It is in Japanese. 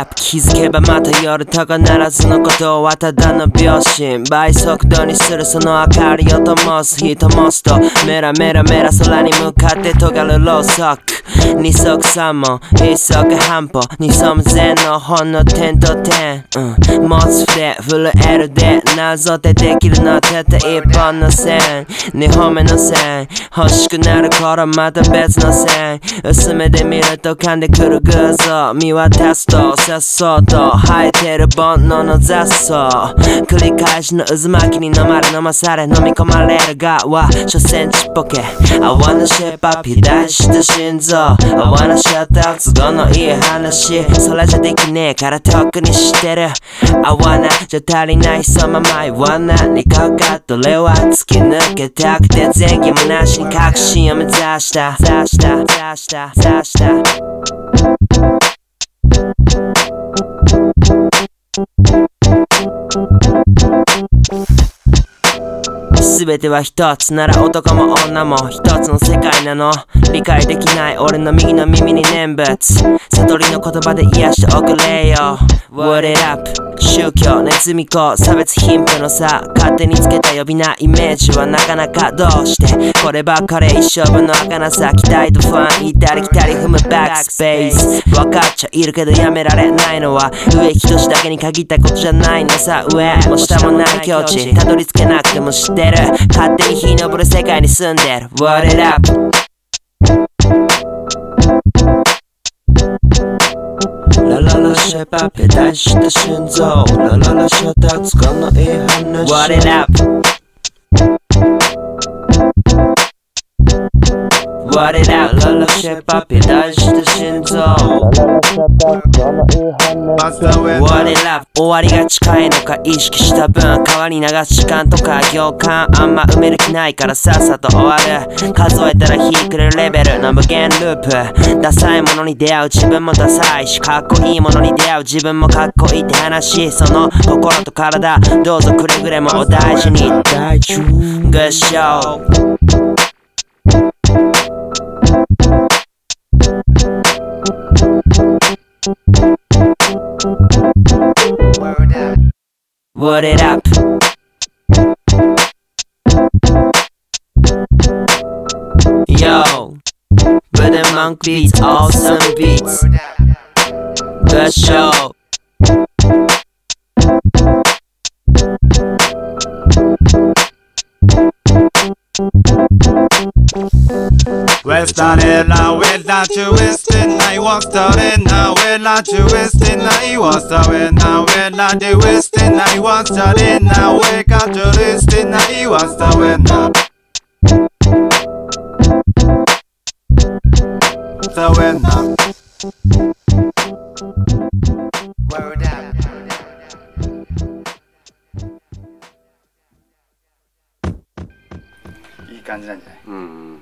up 気づけばまた夜高ならずのことはただの秒針倍速度にするその明かりを灯す火灯すとメラメラメラ空に向かって尖るろうそく二足三門一足半歩に潜む禅の本の点と点、持つ筆震えるでなぞってできるのたった一本の線二本目の線欲しくなる頃また別の線薄めで見ると噛んでくる偶像見渡すとさっそうと生えてる煩悩の雑草繰り返しの渦巻きに飲まれ飲まされ飲み込まれる側所詮ちっぽけ I wanna shape up 肥大した心臓 I wanna shut up 都合のいい話それじゃできねえから特にしてる I wanna じゃ足りないそのまま I wanna にかかっと俺は突き抜けたくて前期もなしに確信を目指した全ては一つなら男も女も一つの世界なの理解できない俺の右の耳に念仏悟りの言葉で癒しておくれよ Word it up 宗教ネズミ子差別貧富の差勝手につけた呼び名イメージはなかなかどうしてこればっかり一生分の儚さ期待と不安行ったり来たり踏むバックスペース分かっちゃいるけどやめられないのは上一つだけに限ったことじゃないのさ上も下もない境地たどり着けなくても知ってる勝手に日昇る世界に住んでる Word it upラララシェパペ大した心臓ラララシャタつかない話 Word it up What it up ララシェパペ大した心臓 What it up 終わりが近いのか意識した分川に流す時間とか行間あんま埋める気ないからさっさと終わる数えたら日暮れるレベルの無限ループダサいものに出会う自分もダサいしかっこいいものに出会う自分もかっこいいって話その心と体どうぞくれぐれもお大事に大丈夫 Good show Word it up Yo Rhythm monk beats awesome beats Good show Western Ella, we're not twisting. I was telling now, we're not twisting. I was telling now, we're not twisting. I was telling now, we're not twisting. I was telling now. Telling now. Word up.いい感じなんじゃない？